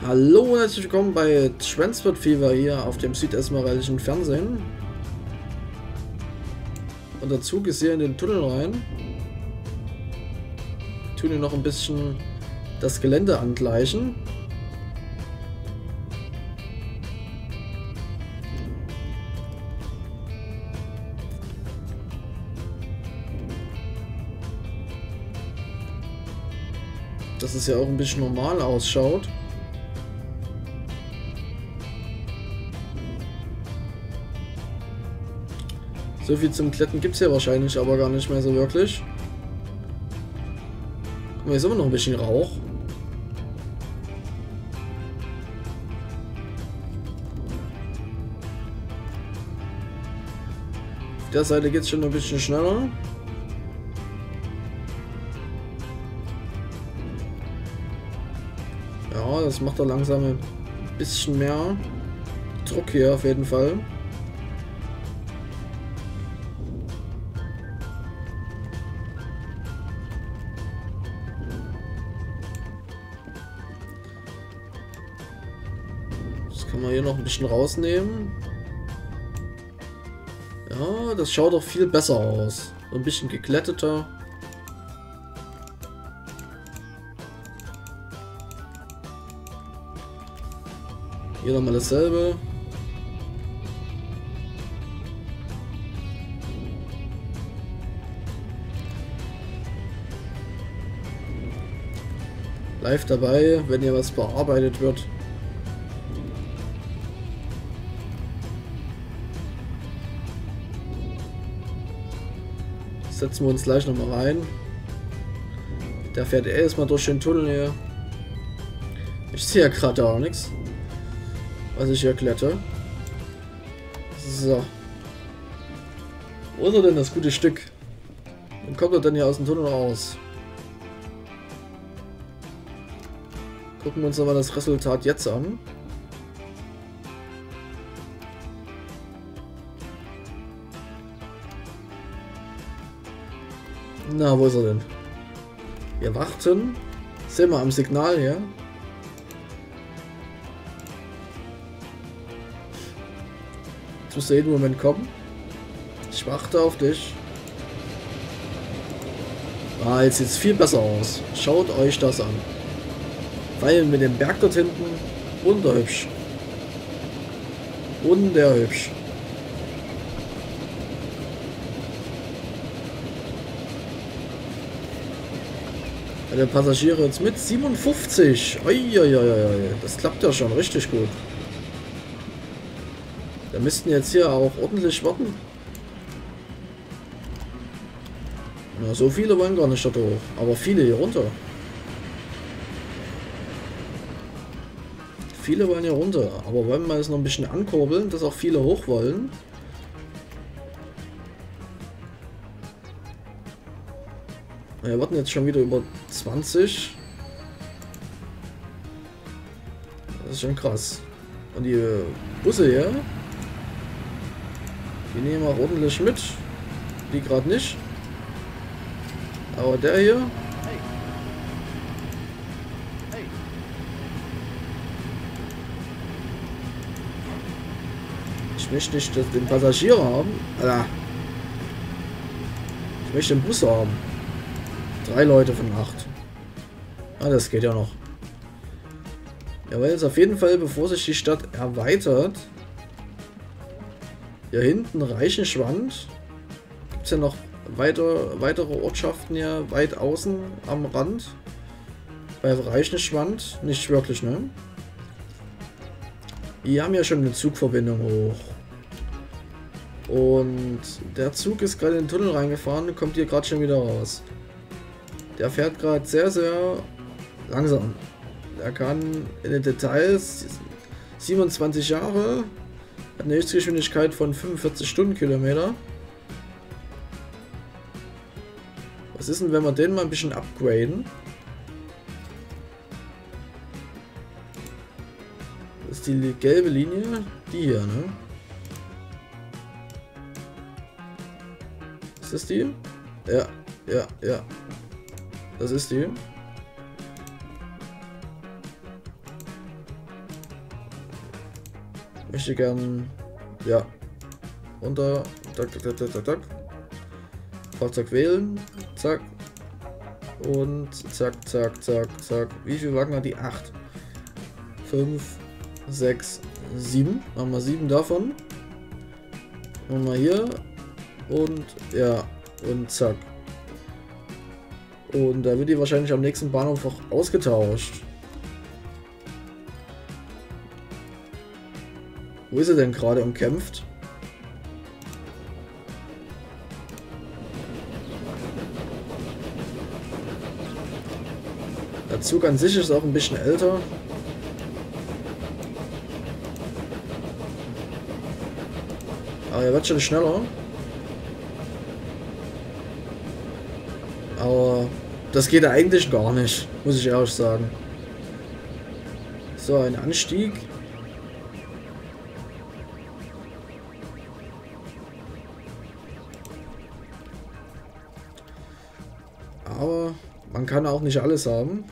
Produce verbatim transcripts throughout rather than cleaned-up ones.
Hallo und herzlich willkommen bei Transport Fever hier auf dem südesmeraldischen Fernsehen. Und der Zug ist hier in den Tunnel rein. Wir tun hier noch ein bisschen das Gelände angleichen. Dass es ja auch ein bisschen normal ausschaut. So viel zum Kletten gibt es ja wahrscheinlich aber gar nicht mehr so wirklich. Aber hier ist immer noch ein bisschen Rauch. Auf der Seite geht es schon ein bisschen schneller. Ja, das macht da langsam ein bisschen mehr Druck hier auf jeden Fall. Das kann man hier noch ein bisschen rausnehmen. Ja, das schaut doch viel besser aus. So ein bisschen geglätteter. Hier nochmal dasselbe. Live dabei, wenn hier was bearbeitet wird. Setzen wir uns gleich nochmal rein. Der fährt erstmal durch den Tunnel hier. Ich sehe ja gerade auch nichts, was ich hier glätte. So. Wo ist er denn, das gute Stück? Wann kommt er denn hier aus dem Tunnel raus? Gucken wir uns nochmal das Resultat jetzt an. Na, wo ist er denn? Wir warten. Sehen wir am Signal hier. Jetzt musst du jeden Moment kommen. Ich warte auf dich. Ah, jetzt sieht es viel besser aus. Schaut euch das an. Weil mit dem Berg dort hinten, wunderhübsch. Wunderhübsch. Ja, der Passagiere jetzt mit siebenundfünfzig. Uiuiuiui. Das klappt ja schon richtig gut. Wir müssten jetzt hier auch ordentlich warten. Na, so viele wollen gar nicht da hoch, aber viele hier runter. Viele wollen hier runter, aber wollen wir jetzt noch ein bisschen ankurbeln, dass auch viele hoch wollen. Wir warten jetzt schon wieder über zwanzig. Das ist schon krass. Und die Busse hier, die nehmen auch ordentlich mit. Die gerade nicht. Aber der hier. Ich möchte nicht den Passagier haben. Alter. Ich möchte den Bus haben. Drei Leute von acht. Ah, das geht ja noch. Ja, weil jetzt auf jeden Fall, bevor sich die Stadt erweitert, hier hinten Reichenschwand, gibt es ja noch weiter, weitere Ortschaften hier weit außen am Rand. Bei Reichenschwand nicht wirklich, ne? Die haben ja schon eine Zugverbindung hoch. Und der Zug ist gerade in den Tunnel reingefahren und kommt hier gerade schon wieder raus. Der fährt gerade sehr, sehr langsam. Der kann in den Details siebenundzwanzig Jahre, hat eine Höchstgeschwindigkeit von fünfundvierzig Stundenkilometer. Was ist denn, wenn wir den mal ein bisschen upgraden? Das ist die gelbe Linie, die hier, ne? Ist das die? Ja, ja, ja. Das ist die. Möchte gern, ja, runter, tak, tak, tak, tak, tak, tak. Fahrzeug wählen, zack. Und zack, zack, zack, zack. Wie viel Wagen hat die? acht. fünf, sechs, sieben. Machen wir sieben davon. Machen wir hier. Und ja, und zack. Und da wird die wahrscheinlich am nächsten Bahnhof auch ausgetauscht. Wo ist er denn gerade umkämpft? Der Zug an sich ist auch ein bisschen älter. Aber er wird schon schneller. Aber das geht eigentlich gar nicht, muss ich ehrlich sagen. So, ein Anstieg. Aber man kann auch nicht alles haben.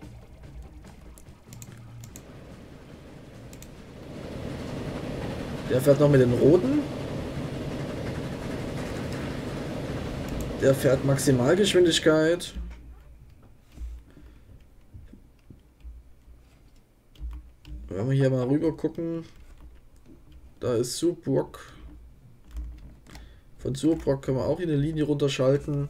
Der fährt noch mit den roten. Der fährt Maximalgeschwindigkeit. Wenn wir hier mal rüber gucken, da ist Subbrock. Von Subbrock können wir auch in eine Linie runterschalten.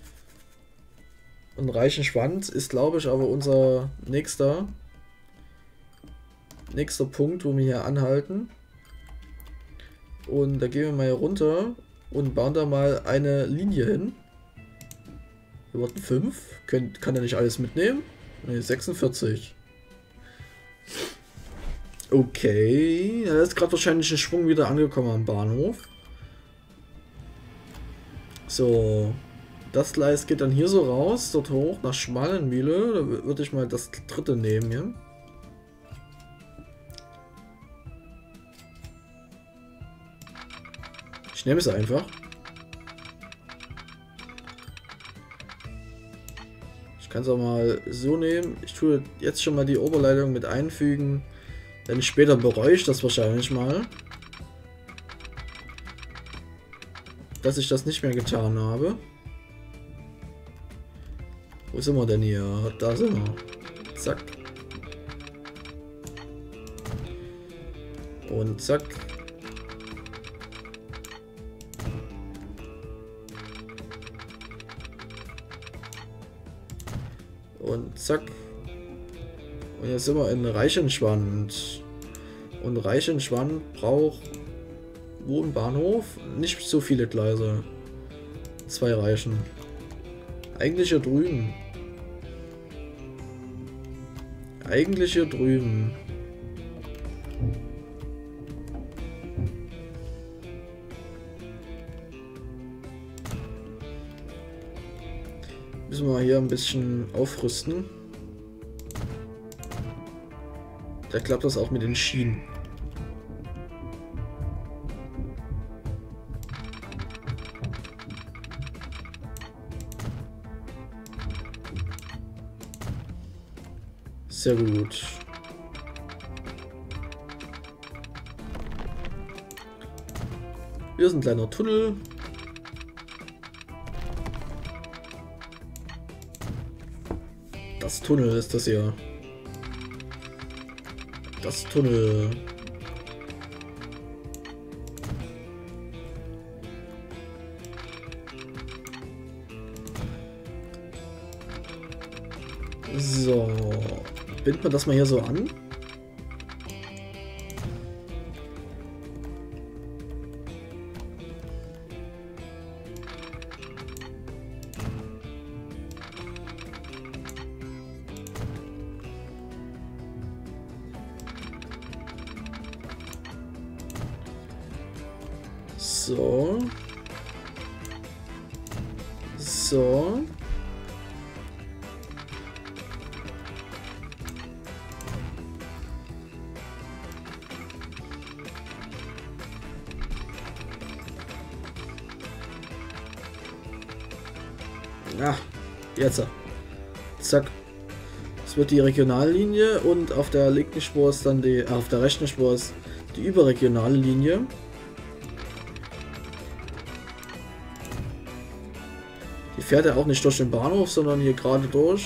Und Reichenschwanz ist, glaube ich, aber unser nächster nächster Punkt, wo wir hier anhalten. Und da gehen wir mal hier runter und bauen da mal eine Linie hin. Wir wollten fünf. Kann, kann er nicht alles mitnehmen? Ne, sechsundvierzig. Okay. Er ist gerade wahrscheinlich ein Schwung wieder angekommen am Bahnhof. So. Das Gleis geht dann hier so raus, dort hoch nach Schmalenmühle. Da würde ich mal das dritte nehmen hier. Ich nehme es einfach. Ich kann es auch mal so nehmen. Ich tue jetzt schon mal die Oberleitung mit einfügen. Denn später bereue ich das wahrscheinlich mal, dass ich das nicht mehr getan habe. Wo sind wir denn hier? Da sind wir. Zack. Und zack. Und zack. Und jetzt sind wir in Reichenschwand. Und Reichenschwand braucht wo ein Bahnhof? Nicht so viele Gleise. Zwei reichen. Eigentlich hier drüben. Eigentlich hier drüben. Müssen wir hier ein bisschen aufrüsten. Da klappt das auch mit den Schienen. Sehr gut. Hier ist ein kleiner Tunnel. Das Tunnel ist das hier. Das Tunnel. So. Bindet man das mal hier so an. So. So. Ah, jetzt. Zack. Es wird die Regionallinie und auf der linken Spur ist dann die, äh, auf der rechten Spur ist die überregionale Linie. Die fährt ja auch nicht durch den Bahnhof, sondern hier gerade durch.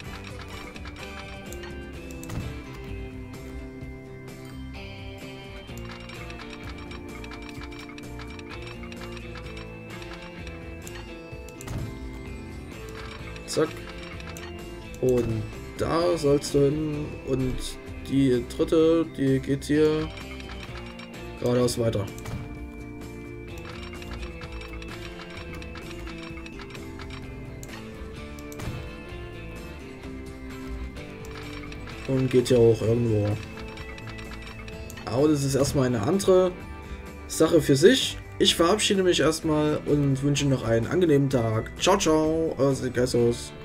Zack. Und da sollst du hin. Und die dritte, die geht hier geradeaus weiter. Und geht ja auch irgendwo. Aber das ist erstmal eine andere Sache für sich. Ich verabschiede mich erstmal und wünsche noch einen angenehmen Tag. Ciao, ciao, euer Geissos.